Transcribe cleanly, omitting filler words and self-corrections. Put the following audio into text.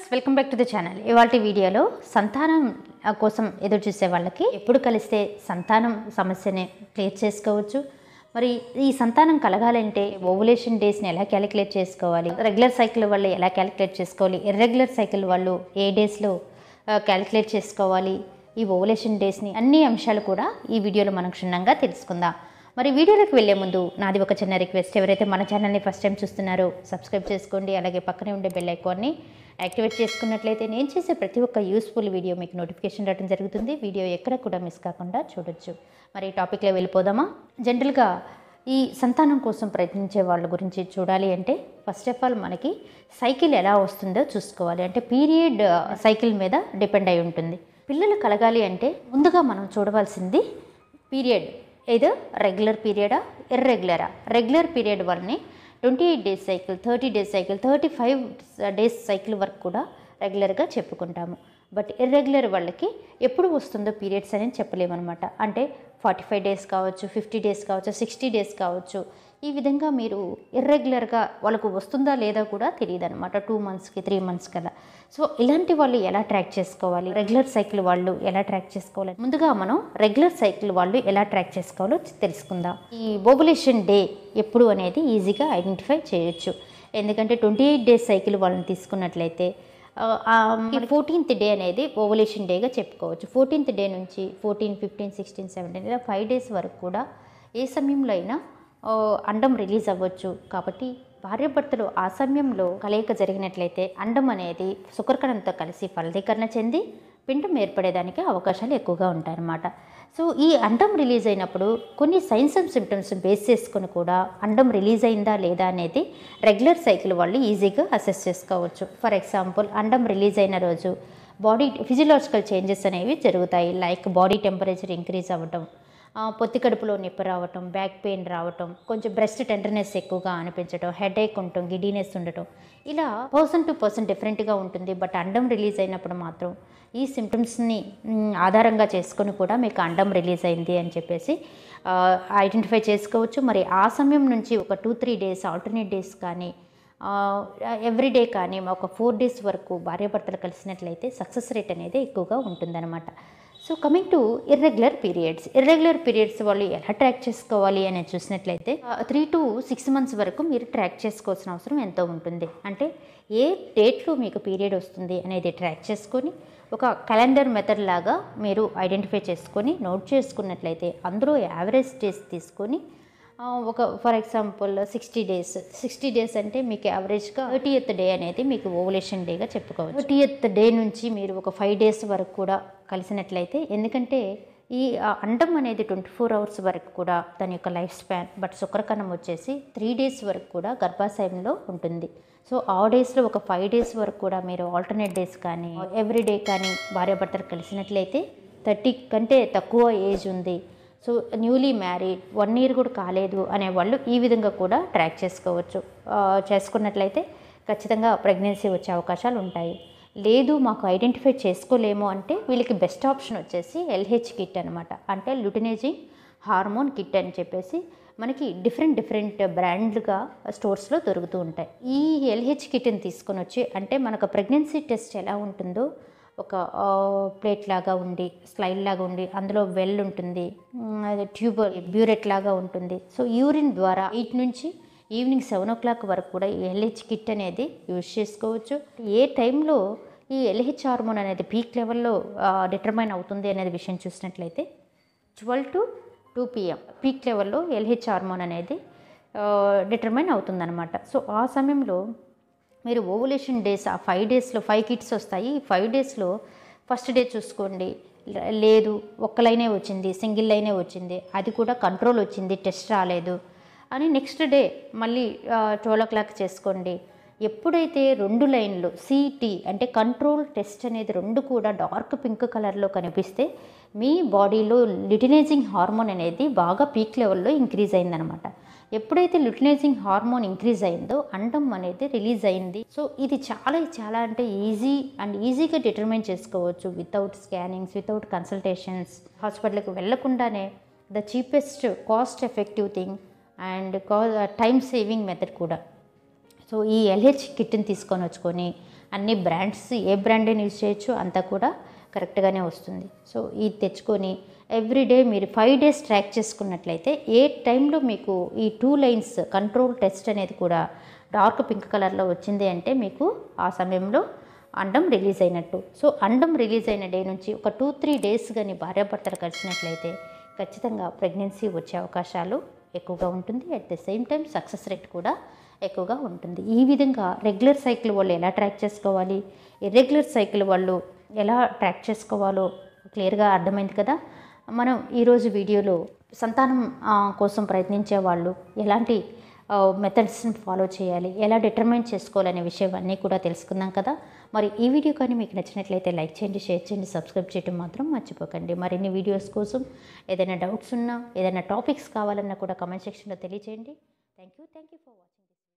Welcome back to the channel. ఇవాల్టి వీడియోలో సంతానం కోసం ఎదురు చూసే వాళ్ళకి ఎప్పుడు కలిస్తే సంతానం సమస్యని క్లియర్ చేసుకోవచ్చు, మరి ఈ సంతానం కలగాలంటే ఓవులేషన్ డేస్ని ఎలా క్యాలిక్యులేట్ చేసుకోవాలి, రెగ్యులర్ సైకిల్ వాళ్ళు ఎలా క్యాలిక్యులేట్ చేసుకోవాలి, ఇర్రెగ్యులర్ సైకిల్ వాళ్ళు ఏ డేస్లో క్యాలిక్యులేట్ చేసుకోవాలి, ఈ ఓవులేషన్ డేస్ని అన్ని అంశాలు కూడా ఈ వీడియోలో మనం క్షుణ్ణంగా తెలుసుకుందాం. మరి వీడియోలోకి వెళ్ళే ముందు నాది ఒక చిన్న రిక్వెస్ట్, ఎవరైతే మన ఛానల్ని ఫస్ట్ టైం చూస్తున్నారో సబ్స్క్రైబ్ చేసుకోండి, అలాగే పక్కనే ఉండే బెల్ ఐకాన్ని యాక్టివేట్ చేసుకున్నట్లయితే నేను చేసే ప్రతి ఒక్క యూస్ఫుల్ వీడియో మీకు నోటిఫికేషన్ రావడం జరుగుతుంది. వీడియో ఎక్కడ కూడా మిస్ కాకుండా చూడొచ్చు. మరి టాపిక్లో వెళ్ళిపోదామా? జనరల్గా ఈ సంతానం కోసం ప్రయత్నించే వాళ్ళ గురించి చూడాలి అంటే ఫస్ట్ ఆఫ్ ఆల్ మనకి సైకిల్ ఎలా వస్తుందో చూసుకోవాలి. అంటే పీరియడ్ సైకిల్ మీద డిపెండ్ అయి ఉంటుంది. పిల్లలు కలగాలి అంటే ముందుగా మనం చూడవలసింది పీరియడ్, ఏదో రెగ్యులర్ పీరియడా ఇర్రెగ్యులరా. రెగ్యులర్ పీరియడ్ వాళ్ళని 28 days cycle, 30 days cycle, 35 days cycle వరకు కూడా రెగ్యులర్గా చెప్పుకుంటాము. బట్ ఇర్రెగ్యులర్ వాళ్ళకి ఎప్పుడు వస్తుందో పీరియడ్స్ అనేది చెప్పలేమన్నమాట. అంటే 45 డేస్ కావచ్చు, 50 డేస్ కావచ్చు, 60 డేస్ కావచ్చు. ఈ విధంగా మీరు ఇర్రెగ్యులర్గా వాళ్ళకు వస్తుందా లేదా కూడా తెలియదు అనమాట. 2 మంత్స్కి 3 మంత్స్ కల్లా. సో ఇలాంటి వాళ్ళు ఎలా ట్రాక్ చేసుకోవాలి, రెగ్యులర్ సైకిల్ వాళ్ళు ఎలా ట్రాక్ చేసుకోవాలి, ముందుగా మనం రెగ్యులర్ సైకిల్ వాళ్ళు ఎలా ట్రాక్ చేసుకోవాలో తెలుసుకుందాం. ఈ ఓవులేషన్ డే ఎప్పుడు అనేది ఈజీగా ఐడెంటిఫై చేయొచ్చు. ఎందుకంటే 28 డేస్ సైకిల్ వాళ్ళని తీసుకున్నట్లయితే 14th డే అనేది ఓవులేషన్ డేగా చెప్పుకోవచ్చు. 14th డే నుంచి 14, 15, 16, 17 ఇలా 5 డేస్ వరకు కూడా ఏ సమయంలో అయినా అండం రిలీజ్ అవ్వచ్చు. కాబట్టి భార్యాభర్తలు ఆ సమయంలో కలయిక జరిగినట్లయితే అండం అనేది శుక్రకణంతో కలిసి ఫలదీకరణ చెంది పిండం ఏర్పడేదానికి అవకాశాలు ఎక్కువగా ఉంటాయన్నమాట. సో ఈ అండం రిలీజ్ అయినప్పుడు కొన్ని సైన్స్ అండ్ సిమ్టమ్స్ బేస్ చేసుకొని కూడా అండం రిలీజ్ అయిందా లేదా అనేది రెగ్యులర్ సైకిల్ వాళ్ళు ఈజీగా అసెస్ చేసుకోవచ్చు. ఫర్ ఎగ్జాంపుల్, అండం రిలీజ్ అయిన రోజు బాడీ ఫిజియలాజికల్ చేంజెస్ అనేవి జరుగుతాయి. లైక్ బాడీ టెంపరేచర్ ఇంక్రీజ్ అవ్వటం, పొత్తి కడుపులో నొప్పి రావటం, బ్యాక్ పెయిన్ రావటం, కొంచెం బ్రెస్ట్ టెండర్నెస్ ఎక్కువగా అనిపించడం, హెడేక్ ఉండటం, గిడీనెస్ ఉండటం, ఇలా పర్సన్ టు పర్సన్ డిఫరెంట్గా ఉంటుంది. బట్ అండం రిలీజ్ అయినప్పుడు మాత్రం ఈ సిమ్టమ్స్ని ఆధారంగా చేసుకొని కూడా మీకు అండం రిలీజ్ అయింది అని చెప్పేసి ఐడెంటిఫై చేసుకోవచ్చు. మరి ఆ సమయం నుంచి ఒక 2-3 డేస్ ఆల్టర్నేట్ డేస్ కానీ ఎవ్రీడే కానీ ఒక 4 డేస్ వరకు భార్యాభర్తలు కలిసినట్లయితే సక్సెస్ రేట్ అనేది ఎక్కువగా ఉంటుందన్నమాట. So coming to irregular periods వాళ్ళు ఎలా ట్రాక్ చేసుకోవాలి అని చూసినట్లయితే 3 to 6 months వరకు మీరు ట్రాక్ చేసుకోవాల్సిన అవసరం ఎంతో ఉంటుంది. అంటే ఏ డేట్లో మీకు పీరియడ్ వస్తుంది అనేది ట్రాక్ చేసుకొని ఒక క్యాలెండర్ మెథడ్ లాగా మీరు ఐడెంటిఫై చేసుకొని నోట్ చేసుకున్నట్లయితే అందులో యావరేజ్ డేస్ తీసుకొని ఒక ఫర్ ఎగ్జాంపుల్ 60 డేస్ అంటే మీకు యావరేజ్గా 30th డే అనేది మీకు ఓవులేషన్ డేగా చెప్పుకోవచ్చు. 30th డే నుంచి మీరు ఒక 5 డేస్ వరకు కూడా కలిసినట్లయితే, ఎందుకంటే ఈ అండం అనేది 24 hours వరకు కూడా దాని యొక్క లైఫ్ స్పాన్, బట్ శుక్రకణం వచ్చేసి 3 డేస్ వరకు కూడా గర్భాశయంలో ఉంటుంది. సో ఆ డేస్లో ఒక 5 డేస్ వరకు కూడా మీరు ఆల్టర్నేట్ డేస్ కానీ ఎవ్రీడే కానీ భార్యాభర్తలు కలిసినట్లయితే 30 కంటే తక్కువ ఏజ్ ఉంది, సో న్యూలీ మ్యారీడ్ 1 year కూడా కాలేదు అనేవాళ్ళు ఈ విధంగా కూడా ట్రాక్ చేసుకోవచ్చు. చేసుకున్నట్లయితే ఖచ్చితంగా ప్రెగ్నెన్సీ వచ్చే అవకాశాలు ఉంటాయి. లేదు మాకు ఐడెంటిఫై చేసుకోలేము అంటే వీళ్ళకి బెస్ట్ ఆప్షన్ వచ్చేసి LH కిట్ అనమాట. అంటే ల్యూటినైజింగ్ హార్మోన్ కిట్ అని చెప్పేసి మనకి డిఫరెంట్ బ్రాండ్లుగా స్టోర్స్లో దొరుకుతూ ఉంటాయి. ఈ LH కిట్ని తీసుకొని వచ్చి, అంటే మనకు ప్రెగ్నెన్సీ టెస్ట్ ఎలా ఉంటుందో ఒక ప్లేట్ లాగా ఉండి, స్లైడ్ లాగా ఉండి, అందులో వెల్ ఉంటుంది, ట్యూబర్ బ్యూరెట్ లాగా ఉంటుంది. సో యూరిన్ ద్వారా 8 నుంచి ఈవినింగ్ 7 o'clock వరకు కూడా ఈ LH కిట్ అనేది యూజ్ చేసుకోవచ్చు. ఏ టైంలో ఈ LH హార్మోన్ అనేది పీక్ లెవెల్లో డిటర్మైన్ అవుతుంది అనేది విషయం చూసినట్లయితే 12 to 2 PM పీక్ లెవెల్లో LH హార్మోన్ అనేది డిటర్మైన్ అవుతుందన్నమాట. సో ఆ సమయంలో మీరు ఓవులేషన్ డేస్ ఆ 5 డేస్లో 5 కిట్స్ వస్తాయి. ఈ 5 డేస్లో ఫస్ట్ డే చూసుకోండి, లేదు ఒక్క లైనే వచ్చింది, సింగిల్ లైనే వచ్చింది, అది కూడా కంట్రోల్ వచ్చింది, టెస్ట్ రాలేదు అని నెక్స్ట్ డే మళ్ళీ 12 o'clock చేసుకోండి. ఎప్పుడైతే 2 లైన్లు CT అంటే కంట్రోల్ టెస్ట్ అనేది 2 కూడా డార్క్ పింక్ కలర్లో కనిపిస్తే మీ బాడీలో ల్యూటినైజింగ్ హార్మోన్ అనేది బాగా పీక్ లెవెల్లో ఇంక్రీజ్ అయిందనమాట. ఎప్పుడైతే ల్యూటినైజింగ్ హార్మోన్ ఇంక్రీజ్ అయిందో అండం అనేది రిలీజ్ అయింది. సో ఇది చాలా అంటే ఈజీగా డిటర్మైన్ చేసుకోవచ్చు వితౌట్ స్కానింగ్స్, వితౌట్ కన్సల్టేషన్స్, హాస్పిటల్కి వెళ్ళకుండానే the cheapest cost effective thing and time saving method కూడా. సో ఈ LH కిట్ని తీసుకొని వచ్చుకొని అన్ని బ్రాండ్స్ ఏ బ్రాండ్ అయినా యూజ్ చేయొచ్చు, అంతా కూడా కరెక్ట్గానే వస్తుంది. సో ఇది తెచ్చుకొని ఎవ్రీడే మీరు 5 డేస్ ట్రాక్ చేసుకున్నట్లయితే ఏ టైంలో మీకు ఈ 2 లైన్స్ కంట్రోల్ టెస్ట్ అనేది కూడా డార్క్ పింక్ కలర్లో వచ్చింది అంటే మీకు ఆ సమయంలో అండం రిలీజ్ అయినట్టు. సో అండం రిలీజ్ అయిన డే నుంచి ఒక 2-3 డేస్ కానీ భార్యాభర్తలు కలిసినట్లయితే ఖచ్చితంగా ప్రెగ్నెన్సీ వచ్చే అవకాశాలు ఎక్కువగా ఉంటుంది. At the same time success rate కూడా ఎక్కువగా ఉంటుంది. ఈ విధంగా రెగ్యులర్ సైకిల్ వాళ్ళు ఎలా ట్రాక్ చేసుకోవాలి, ఇర్రెగ్యులర్ సైకిల్ వాళ్ళు ఎలా ట్రాక్ చేసుకోవాలో క్లియర్గా అర్థమైంది కదా. మనం ఈరోజు వీడియోలో సంతానం కోసం ప్రయత్నించే వాళ్ళు ఎలాంటి మెథడ్స్ని ఫాలో చేయాలి, ఎలా డిటర్మైన్ చేసుకోవాలనే విషయం అన్నీ కూడా తెలుసుకుందాం కదా. మరి ఈ వీడియో కానీ మీకు నచ్చినట్లయితే లైక్ చేయండి, షేర్ చేయండి, సబ్స్క్రైబ్ చేయడం మాత్రం మర్చిపోకండి. మరిన్ని వీడియోస్ కోసం ఏదైనా డౌట్స్ ఉన్నా, ఏదైనా టాపిక్స్ కావాలన్నా కూడా కామెంట్ సెక్షన్లో తెలియజేయండి. Thank you for watching.